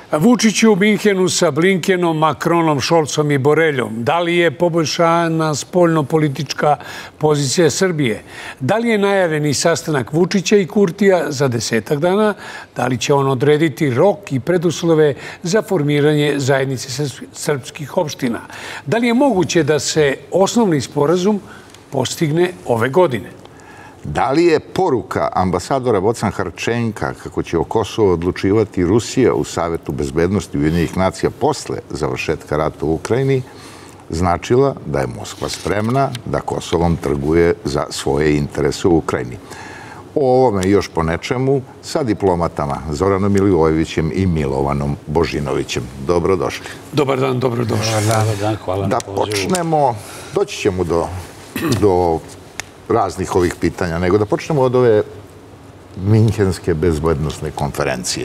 Vučić je u Minhenu sa Blinkenom, Makronom, Šolcom i Boreljom. Da li je poboljšana spoljno-politička pozicija Srbije? Da li je najavljeni sastanak Vučića i Kurtija za 10 dana? Da li će on odrediti rok i preduslove za formiranje zajednice srpskih opština? Da li je moguće da se osnovni sporazum postigne ove godine? Da li je poruka ambasadora Bocan Harčenka kako će o Kosovu odlučivati Rusija u Savetu bezbednosti Ujedinjenih nacija posle završetka rata u Ukrajini značila da je Moskva spremna da Kosovom trguje za svoje interese u Ukrajini? O ovome još po nečemu sa diplomatama Zoranom Milivojevićem i Milovanom Božinovićem. Dobrodošli. Dobar dan, dobrodošli. Dobar dan, hvala na pozivu. Da počnemo, doći ćemo do raznih ovih pitanja, nego da počnemo od ove Minhenske bezbednosne konferencije.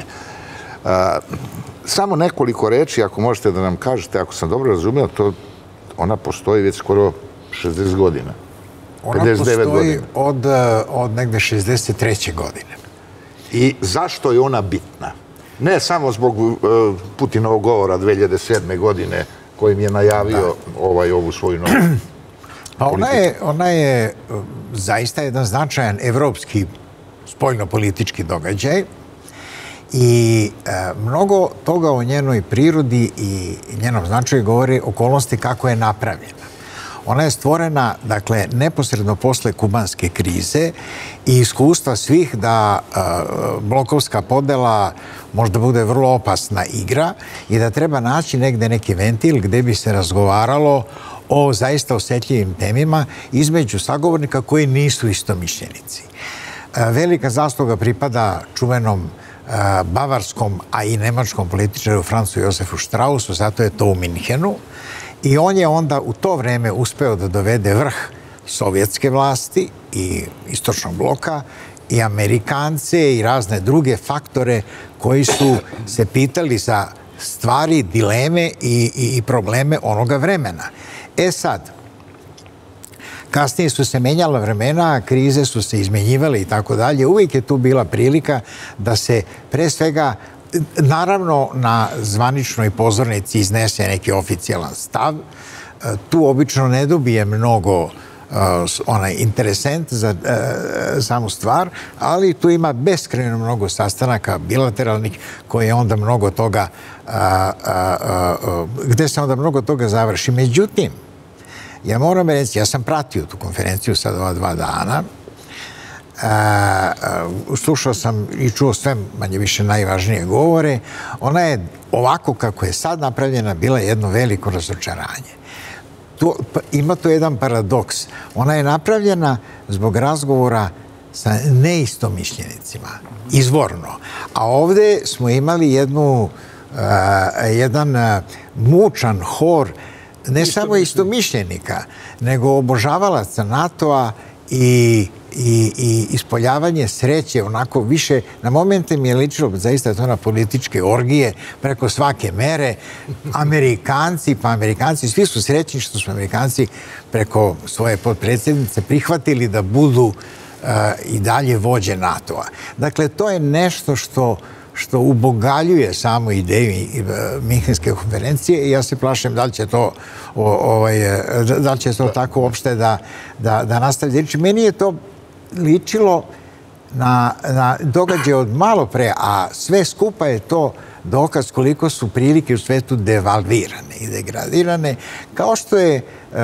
Samo nekoliko reči, ako možete da nam kažete, ako sam dobro razumio, to ona postoji već skoro 60 godina. Ona postoji od negde 63. godine. I zašto je ona bitna? Ne samo zbog Putinovog govora 2007. godine kojim je najavio ovu svoju novu. Pa ona je zaista jedan značajan evropski spoljno-politički događaj i mnogo toga o njenoj prirodi i njenom značaju govori okolnosti kako je napravljena. Ona je stvorena, dakle, neposredno posle kubanske krize i iskustva svih da blokovska podela možda bude vrlo opasna igra i da treba naći negde neki ventil gde bi se razgovaralo o zaista osetljivim temima između sagovornika koji nisu istomišljenici. Velika zasluga pripada čuvenom bavarskom, a i nemačkom političaru Francu Josefu Strausu, zato je to u Minhenu. I on je onda u to vreme uspeo da dovede vrh sovjetske vlasti i istočnog bloka i Amerikance i razne druge faktore koji su se pitali za stvari, dileme i probleme onoga vremena. E sad, kasnije su se menjala vremena, krize su se izmenjivale i tako dalje. Uvijek je tu bila prilika da se pre svega, naravno na zvaničnoj pozornici iznese neki oficijalan stav. Tu obično ne dobije mnogo interesent za samu stvar, ali tu ima beskrajno mnogo sastanaka bilateralnih koje onda mnogo toga, gde se onda mnogo toga završi. Međutim, ja moram reći, ja sam pratio tu konferenciju sad ova 2 dana, slušao sam i čuo sve manje više najvažnije govore. Ona je ovako kako je sad napravljena bila jedno veliko razočaranje. Ima to jedan paradoks. Ona je napravljena zbog razgovora sa neistomišljenicima, izvorno. A ovde smo imali jedan mučan hor ne samo istomišljenika, nego obožavalaca NATO-a i ispoljavanje sreće, onako više, na momente mi je ličilo zaista to na političke orgije preko svake mere. Amerikanci, svi su srećni što su Amerikanci preko svoje potpredsjednice prihvatili da budu i dalje vođe NATO-a. Dakle, to je nešto što ubogaljuje samu ideju Minhenske konferencije i ja se plašim da li će to tako uopšte da nastavi. Meni je to ličilo na događaj od malo pre, a sve skupa je to dokaz koliko su prilike u svetu devalvirane i degradirane, kao što je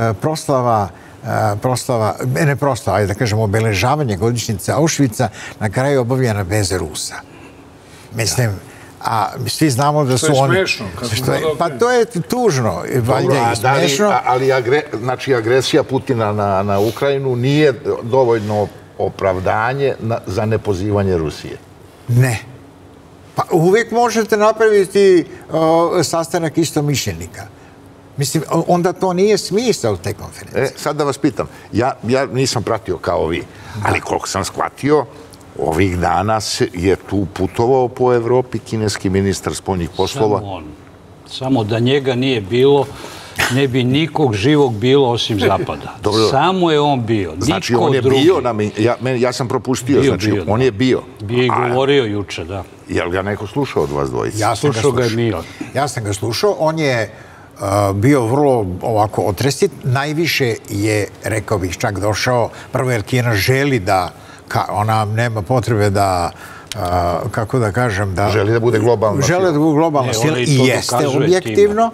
da kažem, obeležavanje godišnjice Auschwitza na kraju obavljena bez Rusa. Mislim, a svi znamo da su oni... To je smešno. Pa to je tužno, valjda i smešno. Ali agresija Putina na Ukrajinu nije dovoljno opravdanje za nepozivanje Rusije. Ne. Pa uvijek možete napraviti sastanak istomišljenika. Mislim, onda to nije smisao te konferencije. Sad da vas pitam, ja nisam pratio kao vi, ali koliko sam shvatio, ovih dana je tu putovao po Evropi kineski ministar spoljnih poslova. Samo on. Samo da njega nije bilo, ne bi nikog živog bilo osim Zapada. Samo je on bio. Znači, on je bio, ja sam propustio, znači, on je bio. Bio i govorio juče, da. Je li ga neko slušao od vas dvojica? Slušao ga je Milo. Ja sam ga slušao, on je bio vrlo ovako otresit. Najviše je, rekao bih, čak došao, prvo jer Kina želi da, ona nema potrebe da, kako da kažem, da... Želi da bude globalna sila. Želi da bude globalna sila i jeste objektivno.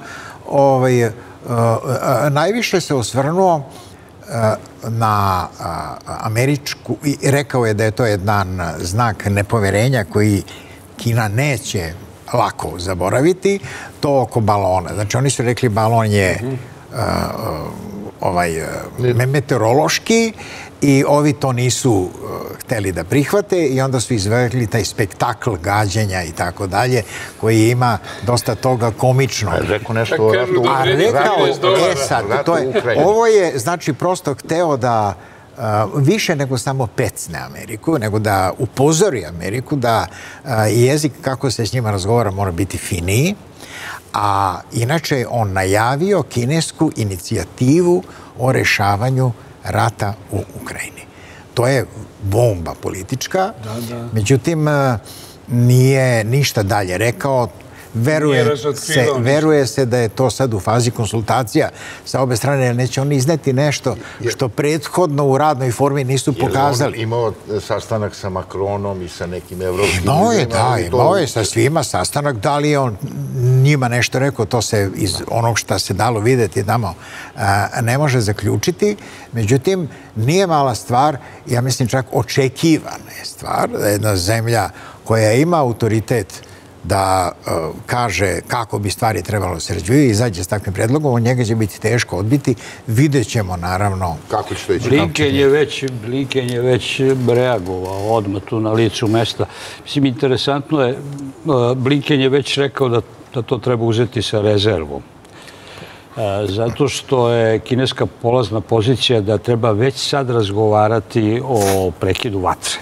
Najviše se osvrnuo na američku, i rekao je da je to jedan znak nepoverenja koji Kina neće lako zaboraviti, to oko balona. Znači, oni su rekli balon je meteorološki i ovi to nisu hteli da prihvate i onda su izveli taj spektakl gađenja i tako dalje, koji ima dosta toga komično. Rekao nešto o ratu. A rekao, sad, ovo je, znači, prosto hteo da više nego samo pecne Ameriku, nego da upozori Ameriku da jezik kako se s njima razgovara mora biti finiji, a inače on najavio kinesku inicijativu o rešavanju rata u Ukrajini. To je bomba politička, međutim nije ništa dalje rekao. Veruje se da je to sad u fazi konsultacija sa obe strane, jer neće oni izneti nešto što prethodno u radnoj formi nisu pokazali. Je li on imao sastanak sa Macronom i sa nekim evropskim... Imao je sa svima sastanak. Da li je on njima nešto rekao, to se iz onog što se dalo videti tamo ne može zaključiti. Međutim, nije mala stvar, ja mislim čak očekivana je stvar, da jedna zemlja koja ima autoritet da kaže kako bi stvari trebalo se razvijaju i izađe s takvim predlogom, od njega će biti teško odbiti. Vidjet ćemo, naravno. Kako će to ići? Blinken je već reagovao odmah tu na licu mesta. Mislim, interesantno je, Blinken je već rekao da to treba uzeti sa rezervom. Zato što je kineska polazna pozicija da treba već sad razgovarati o prekidu vatre.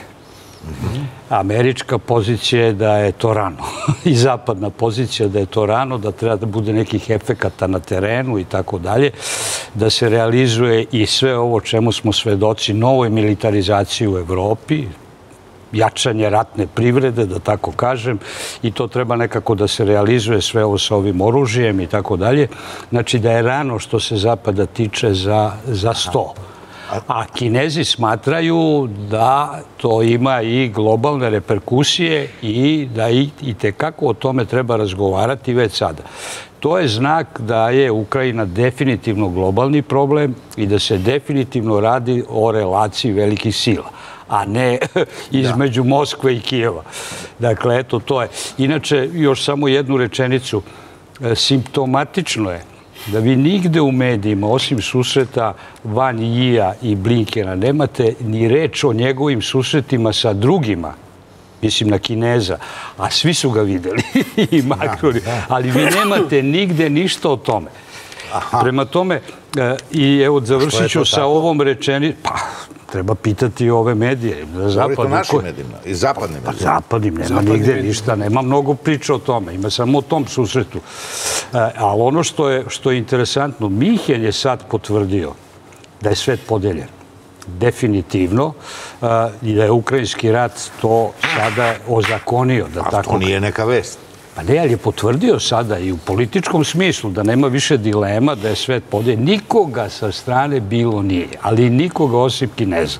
Američka pozicija je da je to rano i zapadna pozicija da je to rano, da treba da bude nekih efekata na terenu i tako dalje, da se realizuje i sve ovo čemu smo svedoci, novoj militarizaciji u Evropi, jačanje ratne privrede, da tako kažem, i to treba nekako da se realizuje sve ovo sa ovim oružjem i tako dalje. Znači da je rano što se zapada tiče za sto. A Kinezi smatraju da to ima i globalne reperkusije i da i tekako o tome treba razgovarati već sada. To je znak da je Ukrajina definitivno globalni problem i da se definitivno radi o relaciji velikih sila, a ne između Moskve i Kijeva. Dakle, eto, to je. Inače, još samo jednu rečenicu. Simptomatično je da vi nigde u medijima, osim susreta Van Yija i Blinkena, nemate ni reč o njegovim susretima sa drugima, mislim na Kineza, a svi su ga videli, i Macron, ali vi nemate nigde ništa o tome. Prema tome, i evo završit ću sa ovom rečenicom, pa treba pitati ove medije. Govorite o našim medijima i zapadnim medijima. Zapadnim, nema nigde ništa, nema mnogo priča o tome, ima samo o tom susretu. Ali ono što je interesantno, Minhen je sad potvrdio da je svet podeljen. Definitivno, i da je ukrajinski rat to sada ozakonio. A to nije neka vest. Pa ne, ali je potvrdio sada i u političkom smislu da nema više dilema, da je svet podeljen. Nikoga sa strane bilo nije, ali nikoga osim Kineza.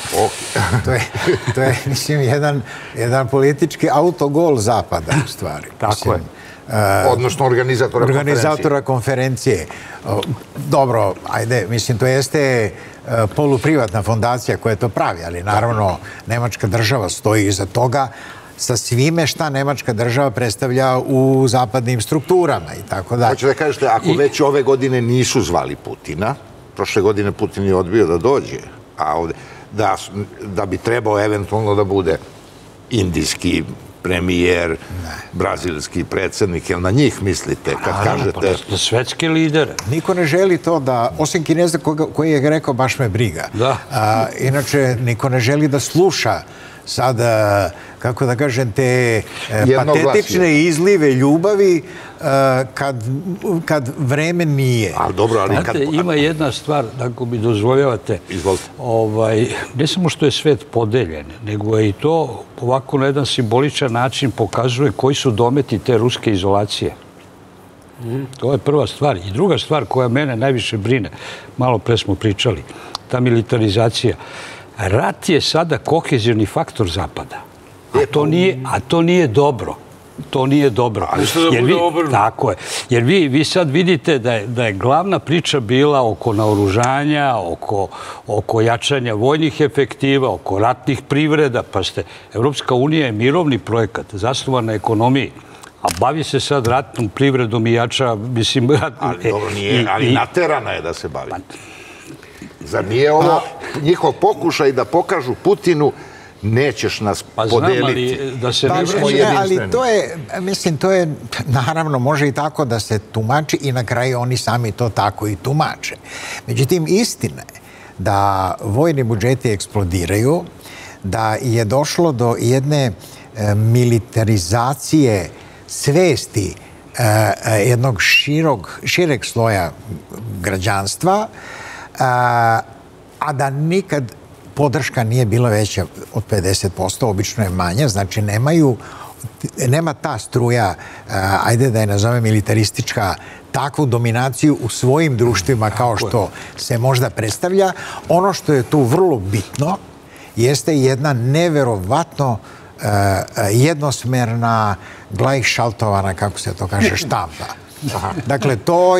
To je, mislim, jedan politički autogol Zapada, u stvari. Tako je. Odnosno organizatora konferencije. Dobro, ajde, mislim, to jeste poluprivatna fondacija koja to pravi, ali naravno Nemačka država stoji iza toga sa svime šta Nemačka država predstavlja u zapadnim strukturama i tako dalje. Hoće da kažete, ako već ove godine nisu zvali Putina, prošle godine Putin je odbio da dođe, a da bi trebao eventualno da bude indijski premijer, brazilski predsjednik, jel na njih mislite kad kažete... Na svetske lidere. Niko ne želi to da, osim Kineza koji je rekao baš me briga. Inače, niko ne želi da sluša sad, kako da kažem, te patetične izlive ljubavi kad vreme nije. Ali dobro, ali kad... Ima jedna stvar, ako mi dozvoljavate, ne samo što je svet podeljen, nego je i to ovako na jedan simboličan način pokazuje koji su dometi te ruske izolacije. To je prva stvar. I druga stvar koja mene najviše brine, malo pre smo pričali, ta militarizacija. Rat je sada kohezivni faktor Zapada. A to nije dobro. To nije dobro. Tako je. Jer vi sad vidite da je glavna priča bila oko naoružanja, oko jačanja vojnih efektiva, oko ratnih privreda. Pa Evropska unija je mirovni projekat, zasnovan na ekonomiji. A bavi se sad ratnom privredom i jača, mislim... Ali dobro, nije, ali naterana je da se bavi. Zar nije ovo njihov pokušaj da pokažu Putinu nećeš nas podeliti? Ali to je, mislim, to je, naravno, može i tako da se tumači i na kraju oni sami to tako i tumače. Međutim, istina je da vojni budžeti eksplodiraju, da je došlo do jedne militarizacije svesti jednog šireg sloja građanstva, a da nikad podrška nije bila veća od 50%, obično je manja, znači nema ta struja, ajde da je nazove militaristička, takvu dominaciju u svojim društvima kao što se možda predstavlja. Ono što je tu vrlo bitno jeste jedna neverovatno jednosmerna, gleichschaltovana, kako se to kaže, štampa. Dakle,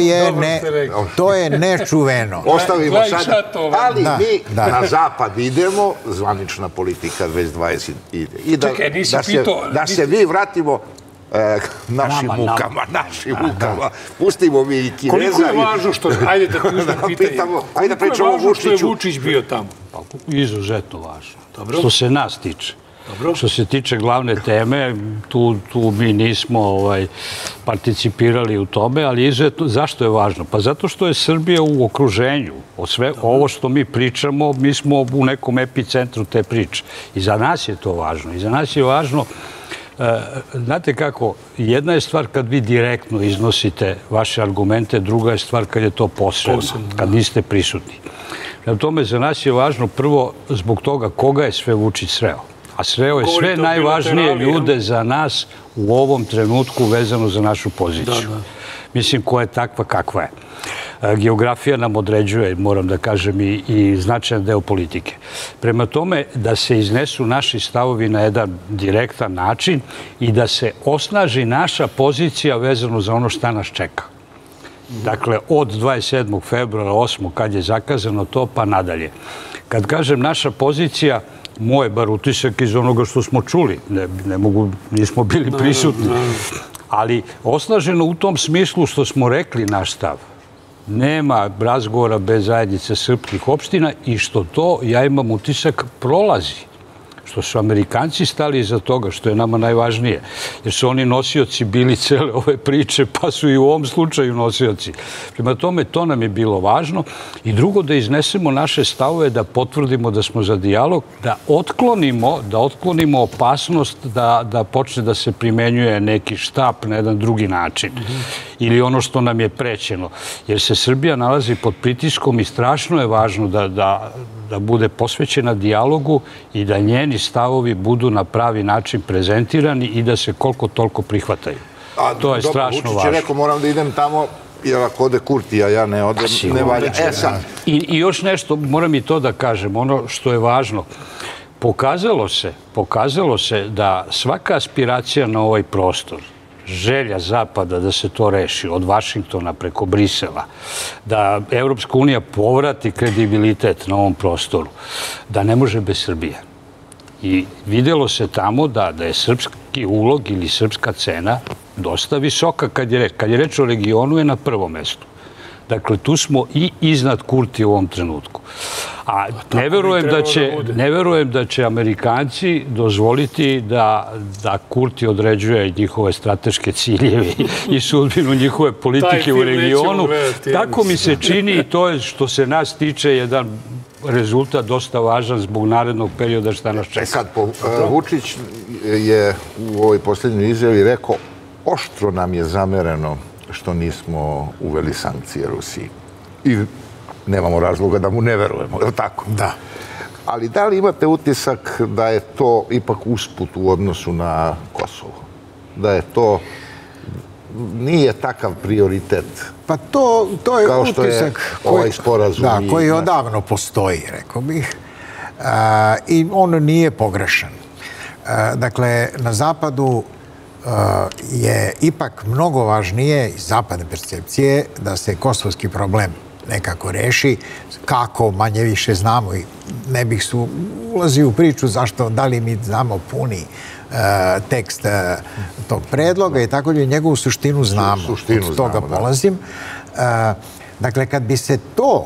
to je nečuveno. Ostavimo sad, ali mi na zapad idemo, zvanična politika 2020 ide. I da se mi vratimo našim mukama. Pustimo mi i Kineza. Koliko je važno što, ajde da pitamo, koliko je važno što je Vučić bio tamo? Izuzetno važno. Što se nas tiče. Što se tiče glavne teme, tu mi nismo participirali u tome, ali izuzetno, zašto je važno? Pa zato što je Srbija u okruženju. Ovo što mi pričamo, mi smo u nekom epicentru te priče. I za nas je to važno. I za nas je važno, znate kako, jedna je stvar kad vi direktno iznosite vaše argumente, druga je stvar kad je to posredno, kad niste prisutni. Na tome za nas je važno prvo zbog toga koga je sve Vučić sreo. A sreo je sve najvažnije ljude za nas u ovom trenutku vezano za našu poziciju. Mislim, koja je takva kakva je. Geografija nam određuje, moram da kažem, i značajan deo politike. Prema tome, da se iznesu naši stavovi na jedan direktan način i da se osnaži naša pozicija vezano za ono šta nas čeka. Dakle, od 27. februara 8. kad je zakazano to, pa nadalje. Kad kažem naša pozicija, moj bar utisak iz onoga što smo čuli, nismo bili prisutni, ali osnaženo u tom smislu što smo rekli naš stav. Nema razgovora bez zajednice srpskih opština i što to, ja imam utisak, prolazi. Što su Amerikanci stali iza toga, što je nama najvažnije. Jer su oni nosioci bili cele ove priče, pa su i u ovom slučaju nosioci. Prema tome, to nam je bilo važno. I drugo, da iznesemo naše stavove, da potvrdimo da smo za dijalog, da otklonimo opasnost da počne da se primenjuje neki štap na jedan drugi način. Ili ono što nam je prećeno. Jer se Srbija nalazi pod pritiskom i strašno je važno da bude posvećena dijalogu i da njeni stavovi budu na pravi način prezentirani i da se koliko toliko prihvataju. To je strašno važno. Vučić je rekao, moram da idem tamo, jer ako ode Kurti, a ja ne odem, ne valja. I još nešto, moram i to da kažem, ono što je važno, pokazalo se da svaka aspiracija na ovaj prostor, želja Zapada da se to reši od Vašingtona preko Brisela, da Evropska unija povrati kredibilitet na ovom prostoru, da ne može bez Srbije. I videlo se tamo da je srpski ulog ili srpska cena dosta visoka kad je reč o regionu je na prvom mestu. Dakle, tu smo i iznad Kurti u ovom trenutku. A ne verujem da će Amerikanci dozvoliti da Kurti određuje njihove strateške ciljeve i sudbinu njihove politike u regionu. Tako mi se čini i to je što se nas tiče jedan rezultat dosta važan zbog narednog perioda šta nas čeka. Sad, Vučić je u ovoj posljednjoj izjavi rekao oštro nam je zamereno što nismo uveli sankcije Rusiji. I nemamo razloga da mu ne verujemo, je li tako? Da. Ali da li imate utisak da je to ipak usput u odnosu na Kosovo? Da je to nije takav prioritet? Pa to je kao što utisak je ovaj sporazum. Da, koji odavno postoji, rekao bih. I on nije pogrešan. Dakle, na zapadu je ipak mnogo važnije iz zapadne percepcije da se kosovski problem nekako reši, kako manje više znamo i ne bih su ulazio u priču zašto, da li mi znamo puni tekst tog predloga i tako da njegovu suštinu znamo. Od toga polazim. Dakle, kad bi se to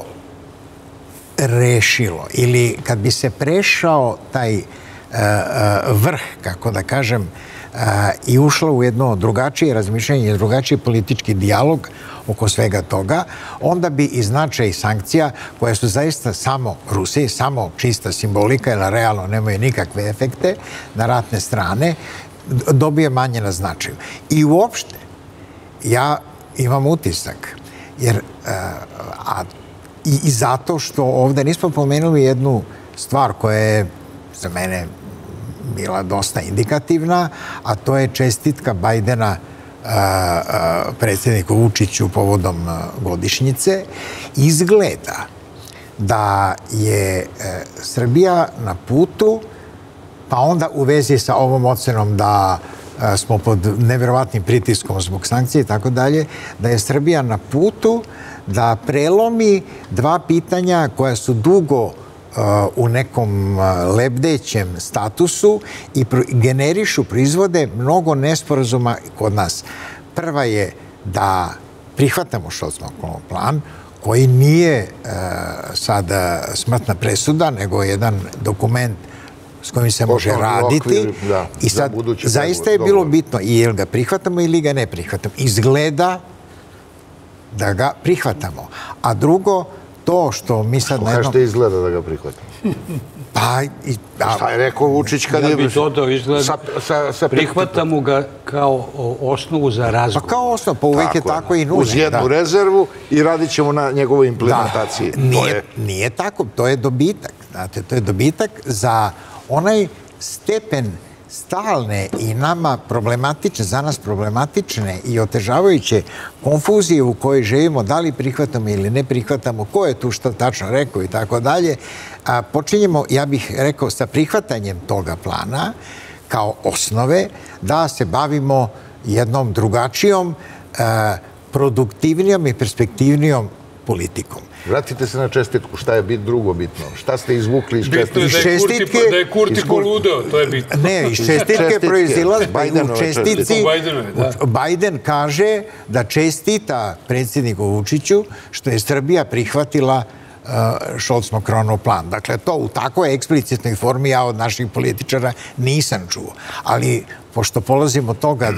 rešilo ili kad bi se prešao taj vrh, kako da kažem, i ušlo u jedno drugačije razmišljanje, drugačiji politički dijalog oko svega toga, onda bi i značaj sankcija, koje su zaista samo Rusiji, samo čista simbolika, jer realno nemaju nikakve efekte na ratne strane, dobije manje na značaju. I uopšte, ja imam utisak, jer i zato što ovde nismo pomenuli jednu stvar koja je za mene bila dosta indikativna, a to je čestitka Bajdena predsjedniku Vučiću povodom godišnjice. Izgleda da je Srbija na putu, pa onda u vezi sa ovom ocenom da smo pod nevjerovatnim pritiskom zbog sankcije i tako dalje, da je Srbija na putu da prelomi dva pitanja koja su dugo u nekom lebdećem statusu i generišu, proizvode mnogo nesporazuma kod nas. Prva je da prihvatamo Šolcov plan, koji nije sada smrtna presuda, nego jedan dokument s kojim se može raditi. I sad, zaista je bilo bitno, ili ga prihvatamo ili ga ne prihvatamo. Izgleda da ga prihvatamo. A drugo, to što mi sad... Što kažete izgleda da ga prihvatamo? Pa... Šta je rekao Vučić kada je... Ja bih to izgleda... Prihvatamo ga kao osnovu za razgovor. Pa kao osnovu, pa uvijek je tako i nužno. Uz jednu rezervu i radit ćemo na njegovoj implementaciji. Nije tako, to je dobitak. Znate, to je dobitak za onaj stepen stalne i nama problematične, za nas problematične i otežavajuće konfuzije u kojoj živimo, da li prihvatamo ili ne prihvatamo, ko je tu što tačno rekao i tako dalje. Počinjemo, ja bih rekao, sa prihvatanjem toga plana kao osnove da se bavimo jednom drugačijom, produktivnijom i perspektivnijom politikom. Vratite se na čestitku. Šta je drugo bitno? Šta ste izvukli iz čestitke? Bitno je da je Kurti poludeo, to je bitno. Ne, iz čestitke proizilazi u čestici. Bajden kaže da čestita predsjedniku Vučiću što je Srbija prihvatila Šolc-Makronov plan. Dakle, to u takvoj eksplicitnoj formi ja od naših političara nisam čuo. Ali, pošto polazimo od toga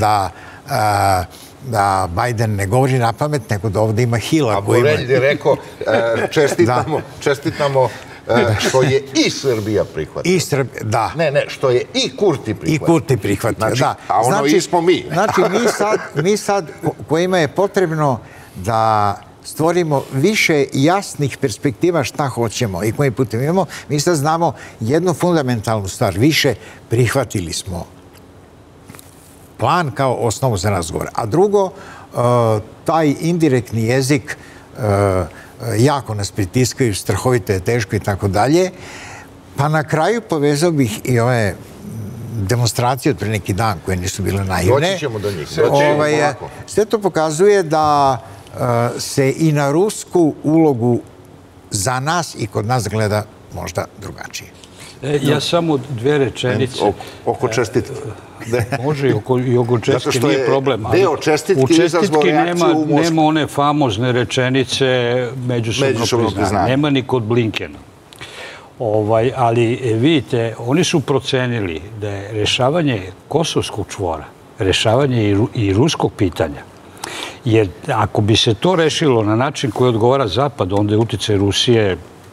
da Bajden ne govori na pamet, nego da ovdje ima Hila. A Borelj je rekao, čestitamo što je i Srbija prihvatila. I Srbija, da. Ne, što je i Kurti prihvatila. I Kurti prihvatila, da. A ono i smo mi. Znači, mi sad, kojima je potrebno da stvorimo više jasnih perspektiva šta hoćemo i kojim putem imamo, mi sad znamo jednu fundamentalnu stvar. Više prihvatili smo plan kao osnovu za razgovor. A drugo, taj indirektni jezik jako nas pritiskaju, strahovito je teško i tako dalje. Pa na kraju povezao bih i ove demonstracije od pre neki dan koje nisu bile naivne. Doći ćemo do njih. Sve to pokazuje da se i na rusku ulogu za nas i kod nas gleda možda drugačije. Ja samo dve rečenice. Oko čestitke. Može i oko čestitke, nije problem. Deo čestitke izazvao reakciju u Moskvi. Nema one famozne rečenice međusobno priznanje. Nema ni kod Blinkena. Ali vidite, oni su procenili da je rešavanje kosovskog čvora, rešavanje i ruskog pitanja, jer ako bi se to rešilo na način koji odgovara Zapad, onda je uticaj Rusije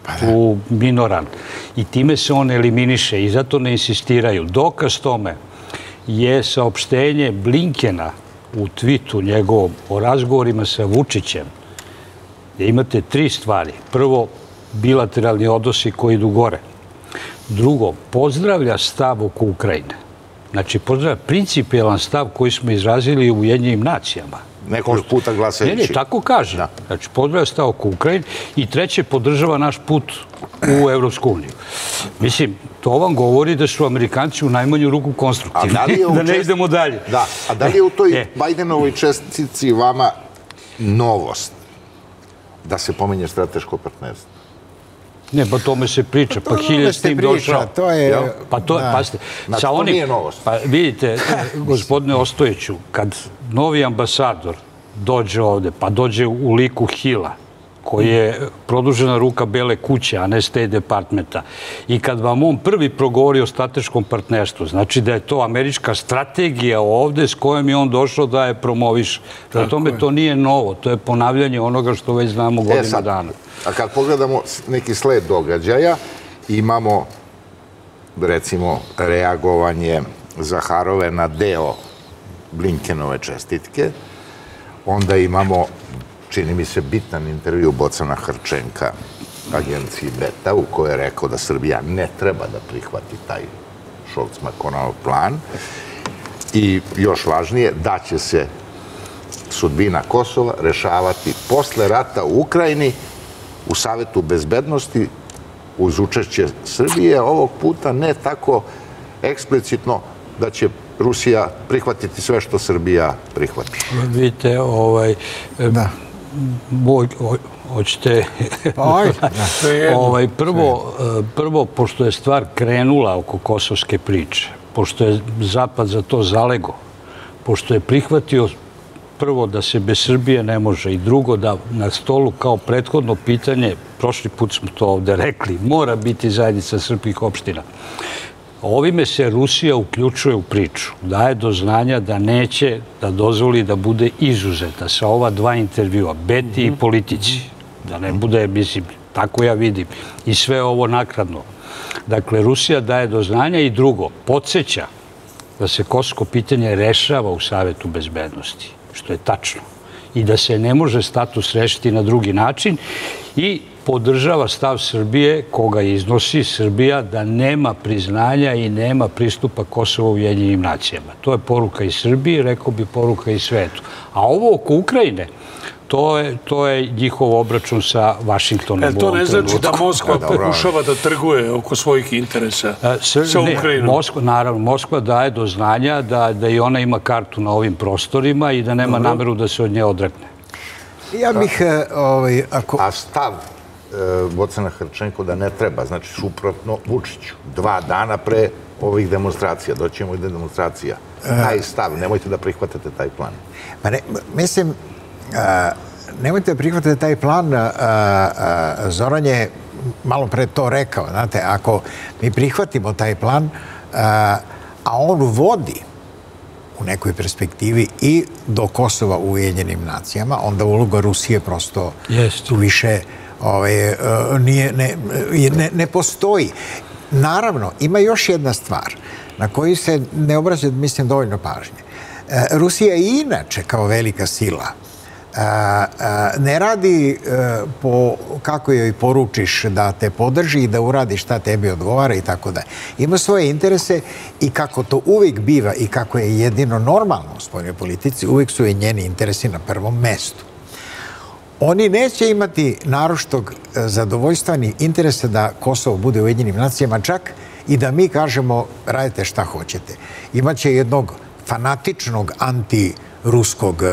tu minoran. I time se on eliminiše i zato ne insistiraju. Dokaz tome je saopštenje Blinkena u twitu njegovom o razgovorima sa Vučićem, gdje imate 3 stvari. Prvo, bilateralni odnosi koji idu gore. Drugo, pozdravlja stav oko Ukrajine. Znači, pozdravlja principijelan stav koji smo izrazili u Ujedinjenim nacijama. Nekoliko puta glasajući. Ne, tako kaže. Znači, pozdravlja stav oko Ukrajine. I treće, podržava naš put u Evropsku uniju. Mislim, to vam govori da su Amerikanci u najmanju ruku konstruktivni. Da ne idemo dalje. Da, a da li je u toj Bajdenovoj čestici vama novost da se pominje strateško partnerstvo? Ne, pa tome se priča, pa Hilje s tim došao. To je... Pa to je, pazite, znači, to nije novost. Pa vidite, gospodine Ostojiću, kad novi ambasador dođe ovde, pa dođe u liku Hila, koji je produžena ruka Bele kuće, a ne State Departmenta, i kad vam on prvi progovori o strateškom partnerstvu, znači da je to američka strategija ovde s kojom je on došao da je promoviš. Za tome to nije novo, to je ponavljanje onoga što već znamo godina dana. A kad pogledamo neki sled događaja, imamo, recimo, reagovanje Zaharove na deo Blinkenove čestitke, onda imamo, čini mi se, bitan intervju Bocana Hrčenka agenciji Beta, u kojoj je rekao da Srbija ne treba da prihvati taj Šolc-Makonov plan i još važnije, da će se sudbina Kosova rešavati posle rata u Ukrajini u Savetu bezbednosti uz učešće Srbije, ovog puta ne tako eksplicitno da će Rusija prihvatiti sve što Srbija prihvati. Vidite, hoćete... Prvo, pošto je stvar krenula oko kosovske priče, pošto je Zapad za to zalego, pošto je prihvatio prvo da se bez Srbije ne može i drugo da na stolu kao prethodno pitanje, prošli put smo to ovde rekli, mora biti zajednica srpskih opština. Ovime se Rusija uključuje u priču, daje do znanja da neće da dozvoli da bude izuzeta sa ova 2 intervjua, Beti i Politici, da ne bude, mislim, tako ja vidim, i sve ovo nakradno. Dakle, Rusija daje do znanja i drugo, podsjeća da se kosovsko pitanje rešava u Savetu bezbednosti, što je tačno, i da se ne može status rešiti na drugi način i podržava stav Srbije, koga iznosi Srbija, da nema priznanja i nema pristupa Kosova u Ujedinjenim nacijama. To je poruka iz Srbije, rekao bi poruka iz svetu. A ovo oko Ukrajine, to je njihov obračun sa Vašingtonom. To ne znači da Moskva pokušava da trguje oko svojih interesa sa Ukrajinom? Naravno, Moskva daje do znanja da i ona ima kartu na ovim prostorima i da nema nameru da se od nje odrekne. Ja bih... A stav Bocana Hrčenko da ne treba, znači suprotno Vučiću, 2 dana pre ovih demonstracija, doćemo i do demonstracija. Taj stav, nemojte da prihvatate taj plan. Pa ne, mislim, nemojte da prihvatate taj plan, Zoran je malo pre to rekao, znate, ako mi prihvatimo taj plan, a on vodi u nekoj perspektivi i do Kosova u Ujedinjenim nacijama, onda uloga Rusije prosto tu više ne postoji. Naravno, ima još jedna stvar na koju se ne obraća, mislim, dovoljno pažnje. Rusija i inače kao velika sila ne radi po kako joj poručiš da te podrži i da uradi šta tebi odgovara i tako da. Ima svoje interese i kako to uvijek biva i kako je jedino normalno u spoljnoj politici, uvijek su i njeni interesi na prvom mestu. Oni neće imati naročitog zadovoljstva ni interesa da Kosovo bude u Ujedinjenim nacijama, čak i da mi kažemo radite šta hoćete. Imaće jednog fanatičnog antiruskog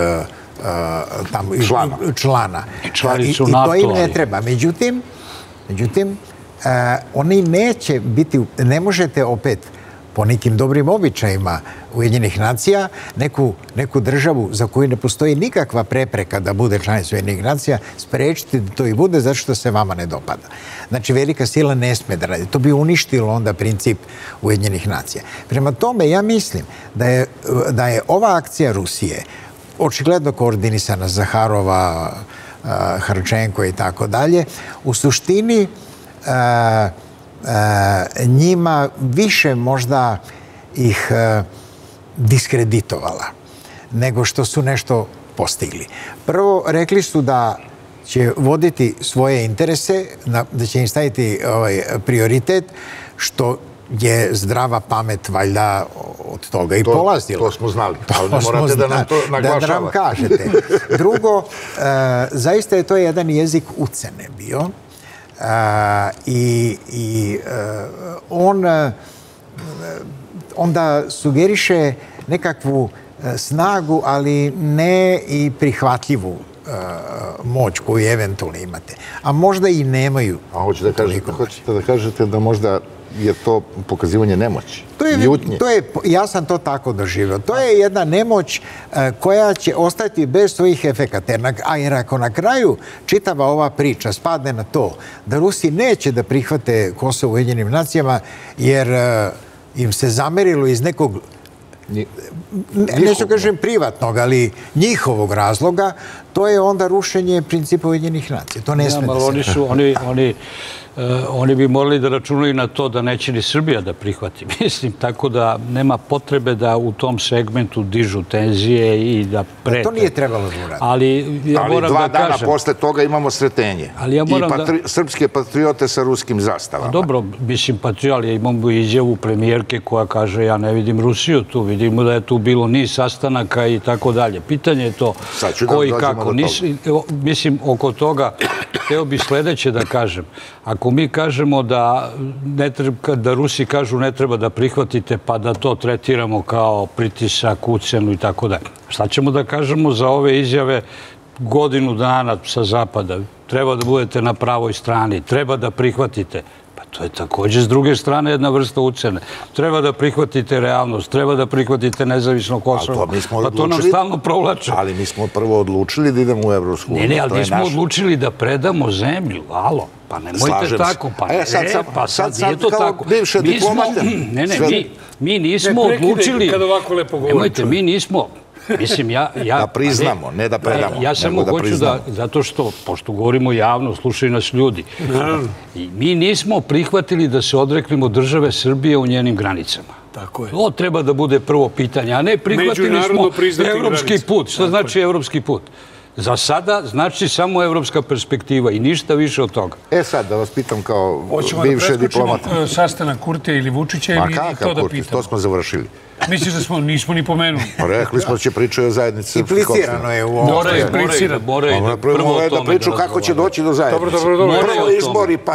člana. I to im ne treba. Međutim, oni neće biti, ne možete opet po nekim dobrim običajima Ujedinjenih nacija, neku državu za koju ne postoji nikakva prepreka da bude članica Ujedinjenih nacija, sprečiti da to i bude zato što se vama ne dopada. Znači, velika sila ne sme da radi. To bi uništilo onda princip Ujedinjenih nacija. Prema tome, ja mislim da je ova akcija Rusije očigledno koordinisana Zaharova, Hrčenko i tako dalje, u suštini njima više možda ih diskreditovala nego što su nešto postigli. Prvo, rekli su da će voditi svoje interese, da će im staviti prioritet, što je zdrava pamet valjda od toga i polazila. To smo znali, ali ne morate da nam to naglašavate. Da nam kažete. Drugo, zaista je to jedan jezik ucene bio i on onda sugeriše nekakvu snagu, ali ne i prihvatljivu moć koju eventualno imate. A možda i nemaju. A hoćete da kažete da možda je to pokazivanje nemoći, ljutnje? Ja sam to tako doživio. To je jedna nemoć koja će ostati bez svojih efekata. Jer ako na kraju čitava ova priča spadne na to da Rusi neće da prihvate Kosovo u Ujedinjenim nacijama jer im se zamerilo iz nekog, neću kažem privatnog, ali njihovog razloga, to je onda rušenje principa Ujedinjenih nacija. To ne sme da se... Oni bi morali da računaju na to da neće ni Srbija da prihvati. Mislim, tako da nema potrebe da u tom segmentu dižu tenzije i da prete. To nije trebalo da uradi. Ali ja moram da kažem... 2 dana posle toga imamo sretenje. I srpske patriote sa ruskim zastavama. Dobro, mislim, patrioti, imamo izjavu premijerke koja kaže ja ne vidim Rusiju tu, vidimo da je tu bilo niz sastanaka i tako dalje. Pitanje je to ko i kako. Mislim, oko toga hteo bih sledeće da kažem. Ako mi kažemo da Rusi kažu ne treba da prihvatite, pa da to tretiramo kao pritisak, ucenu i tako dalje. Šta ćemo da kažemo za ove izjave godinu dana sa zapada? Treba da budete na pravoj strani, treba da prihvatite. Pa to je takođe s druge strane jedna vrsta ucene. Treba da prihvatite realnost, treba da prihvatite nezavisno Kosovo. Pa to nam stalno provlače. Ali mi smo prvo odlučili da idemo u Evropsku uniju. Ne, ali mi smo odlučili da predamo zemlju. Alo, pa nemojte tako. Pa sad nije to tako. Bivše diplomate. Mi nismo odlučili. Kad ovako lepo govorite. Nemojte, mi nismo... Mislim, da priznamo, ne da predamo. Ja samo hoću da, zato što, pošto govorimo javno, slušaju nas ljudi, mi nismo prihvatili da se odreknemo države Srbije u njenim granicama. Tako je. To treba da bude prvo pitanje, a ne prihvatili smo evropski put. Šta znači evropski put? Za sada znači samo evropska perspektiva i ništa više od toga. Sad, da vas pitam kao bivše diplomata. Hoćemo da sastanak Kurtija ili Vučića ili to da pitamo? To smo završili. Misliš da nismo ni pomenuli? Rekli smo da će pričati o zajednici srpskih opština. Implicirano je u ovom. Moraju da priču kako će doći do zajednice. Prvo izbori, pa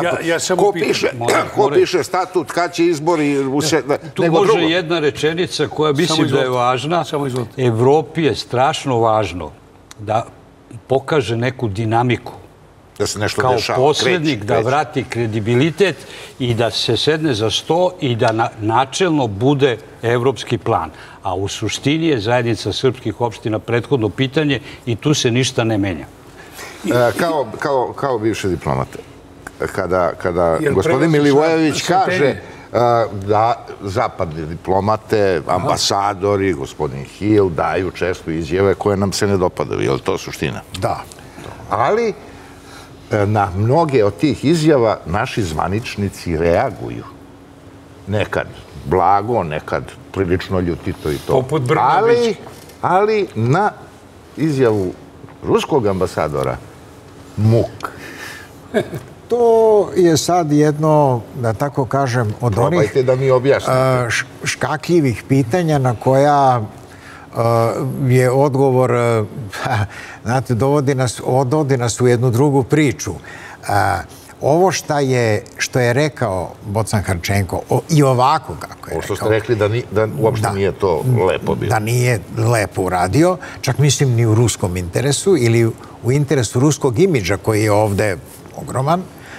ko piše statut, kad će izbori... Tu može jedna rečenica koja mislim da je važna. Evropi je strašno važno da pokaže neku dinamiku. Da se nešto kao dešava. posrednik da vrati kredibilitet i da se sedne za sto i da načelno bude evropski plan. A u suštini je zajednica srpskih opština prethodno pitanje i tu se ništa ne menja. Kao bivše diplomate, kada gospodin Milivojević kaže da zapadne diplomate, ambasadori, gospodin Hill daju često izjave koje nam se ne dopadaju. Je li to suština? Da. Ali na mnoge od tih izjava naši zvaničnici reaguju. Nekad blago, nekad prilično ljutito i to. Poput Brnabić. Ali na izjavu ruskog ambasadora muk. To je sad jedno, da tako kažem, od onih... Probajte da mi objasnite. ...škakljivih pitanja na koja je odgovor, znate, dovodi nas u jednu drugu priču. Ovo što je rekao Bocan Harčenko i ovako kako je rekao... Ovo što ste rekli da uopšte nije to lepo bilo. Da nije lepo uradio, čak mislim ni u ruskom interesu ili u interesu ruskog imidža koji je ovde ogroman,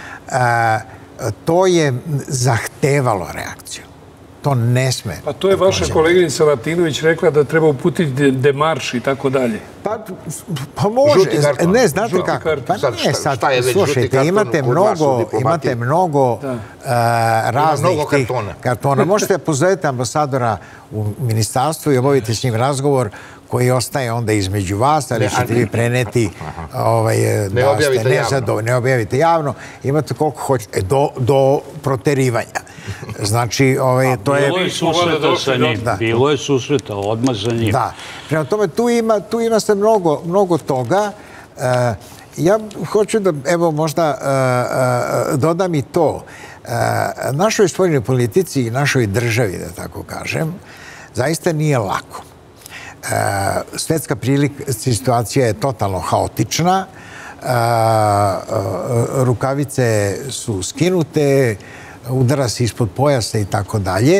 to je zahtevalo reakciju. To ne sme. Pa to je vaša koleginica Latinović rekla da treba uputiti demarš i tako dalje. Pa može. Ne, znate kako. Pa nije sad. Slušajte, imate mnogo raznih tih kartona. Možete pozovete ambasadora u ministarstvu i obavite s njim razgovor koji ostaje onda između vas, ali ćete vi preneti Ne objavite javno. Ne objavite javno, imate koliko hoćete, do proterivanja. Znači, to je... Bilo je susreta sa njim, bilo je susreta odmah za njim. Da, prema tome tu ima se mnogo toga. Ja hoću da, evo, možda dodam i to. Našoj spoljnoj politici i našoj državi, da tako kažem, zaista nije lako. Svetska situacija je totalno haotična, rukavice su skinute, udara se ispod pojasa i tako dalje.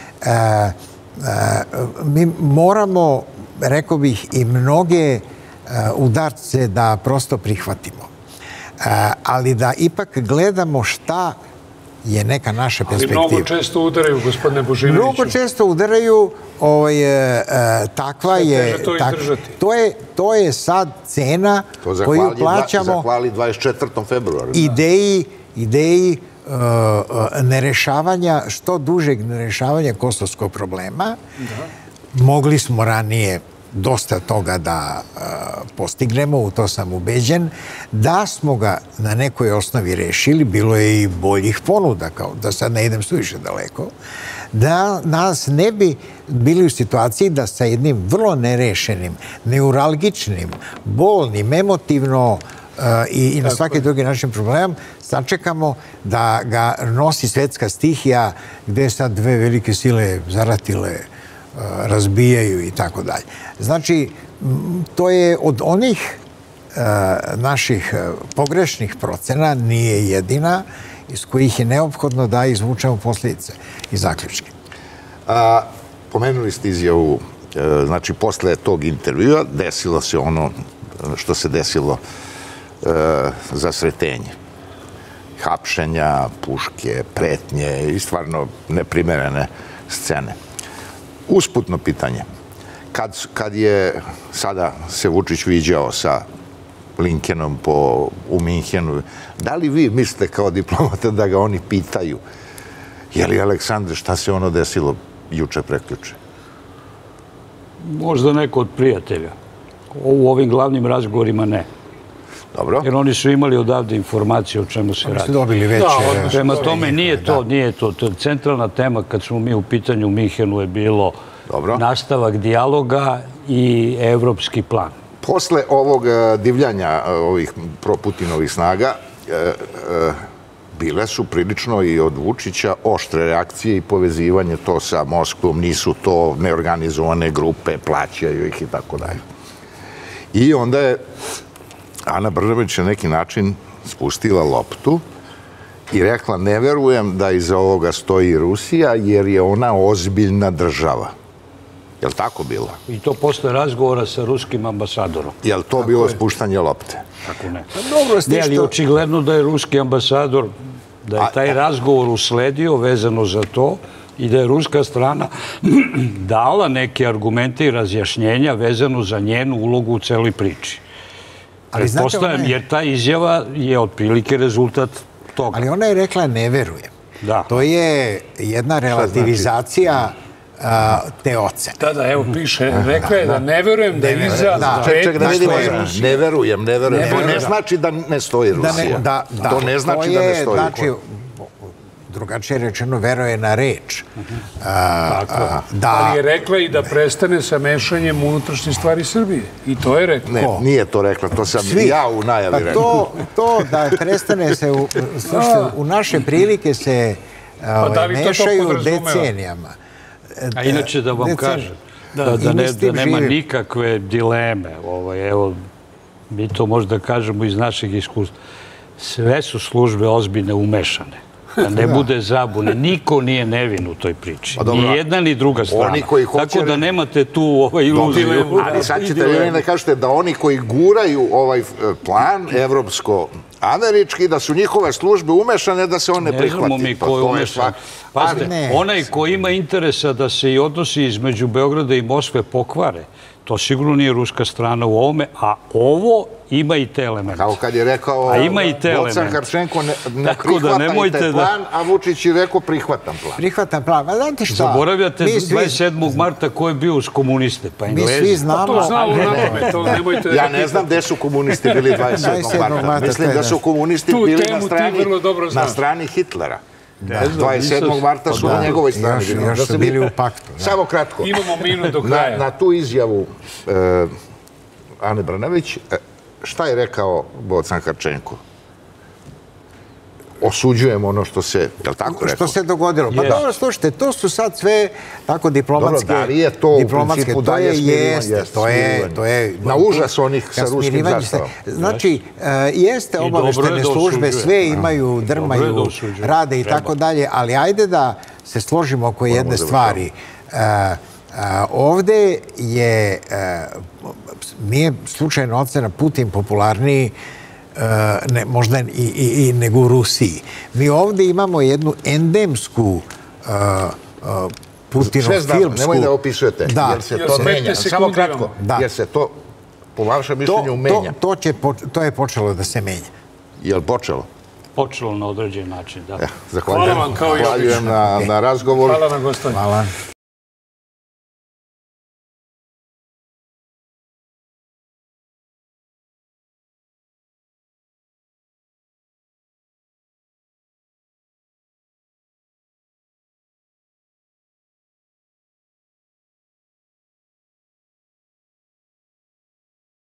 Mi moramo, rekao bih, i mnoge udarce da prosto prihvatimo. Ali da ipak gledamo šta je neka naša perspektiva. Ali mnogo često udaraju, gospodine Božinoviću. Mnogo često udaraju, takva je... To je sad cena koju plaćamo... Zahvali 24. februaru. Ideji nerešavanja, što dužeg nerešavanja kosovskog problema. Mogli smo ranije dosta toga da postignemo, u to sam ubeđen. Da smo ga na nekoj osnovi rešili, bilo je i boljih ponuda, kao da sad ne idem suviše daleko, da nas ne bi bili u situaciji da sa jednim vrlo nerešenim, neuralgičnim, bolnim, emotivno i na svaki drugi način problem sačekamo da ga nosi svetska stihija gde sad dve velike sile zaratile, razbijaju i tako dalje. Znači, to je od onih naših pogrešnih procena, nije jedina, iz kojih je neophodno da izvučemo posljedice i zaključke. Pomenuli ste izjavu, znači, posle tog intervjua desilo se ono što se desilo za Sretenje. Hapšenja, puške, pretnje i stvarno neprimerene scene. Usputno pitanje. Kad je sada se Vučić viđao sa Blinkenom u Minhenu, da li vi mislite kao diplomata da ga oni pitaju je li, Aleksandre, šta se ono desilo juče, prekjuče? Možda neko od prijatelja. U ovim glavnim razgovorima ne. Dobro. Jer oni su imali odavde informacije o čemu se radi. Oni su dobili već... Prema tome nije to. Centralna tema kad smo mi u pitanju u Minhenu je bilo nastavak dijaloga i evropski plan. Posle ovog divljanja ovih proputinovih snaga bile su prilično i od Vučića oštre reakcije i povezivanje to sa Moskvom, nisu to neorganizovane grupe, plaćaju ih i tako dalje. I onda je Ana Brnabić na neki način spustila loptu i rekla, ne verujem da iza ovoga stoji Rusija jer je ona ozbiljna država. Je li tako bilo? I to posle razgovora sa ruskim ambasadorom. Je li to bilo spuštanje lopte? Tako ne. Ne, ali očigledno da je ruski ambasador, da je taj razgovor usledio vezano za to i da je ruska strana dala neke argumente i razjašnjenja vezano za njenu ulogu u celoj priči. Pretpostavljam, jer ta izjava je otprilike rezultat toga. Ali ona je rekla ne verujem. To je jedna relativizacija te ocene. Da, evo piše, rekla je da ne verujem da je iza pretnje stoji Rusija. Ne verujem. To ne znači da ne stoji Rusija. To ne znači da ne stoji. Drugačije rečeno, veruje na reč. Ali je rekla i da prestane sa mešanjem unutrašnje stvari Srbije. I to je rekla. Ne, nije to rekla, to sam ja u najavi rekao. To da prestane se, u naše prilike se mešaju decenijama. A inače da vam kažem, da nema nikakve dileme, evo, mi to možda kažemo iz našeg iskustva, sve su službe ozbiljne umešane. Da ne bude zabune. Niko nije nevin u toj priči. Ni jedna, ni druga strana. Tako da nemate tu iluziju. Ali sad ćete vi da kažete da oni koji guraju ovaj plan evropsko-američki, da su njihove službe umešane, da se on ne prihvati. Ne znamo mi ko je umešan. Pazite, onaj ko ima interesa da se i odnosi između Beograda i Moskve pokvare, To sigurno nije ruska strana u ovome, a ovo ima i te elemente. Kao kad je rekao Bocan Harčenko, ne prihvatajte plan, a Vučić je rekao prihvatam plan. Prihvatam plan. Ma znate šta? Zaboravljate 27. marta ko je bio uz komuniste, pa Englezi. Mi svi znamo... To znamo na pamet, ja ne znam gde su komunisti bili 27. marta. Mislim da su komunisti bili na strani Hitlera. 27. marta su na njegovoj strani. Još su bili u paktu. Samo kratko. Imamo minut do kraja. Na tu izjavu Ane Brnabić, šta je rekao Bocan Harčenko? Osuđujemo ono što se, je li tako rekao? Što se dogodilo. Pa dobro, slušajte, to su sad sve tako diplomatske... Dobro, da li je to u principu dalje smirivanje? To je... Na užas onih sa ruskim zastavom. Znači, jeste obaveštene službe, sve imaju, drmaju, rade i tako dalje, ali ajde da se složimo oko jedne stvari. Ovde je, nije slučajno ocena Putin popularniji možda i nego u Rusiji. Mi ovde imamo jednu endemsku Putinov-filmsku... Nemoj da opisujete, jer se to menja. Samo kratko, jer se to, po vašem mišljenju, menja. To je počelo da se menja. Je li počelo? Počelo na određen način, da. Zahvaljujem na razgovor. Hvala na gostanju. Hvala.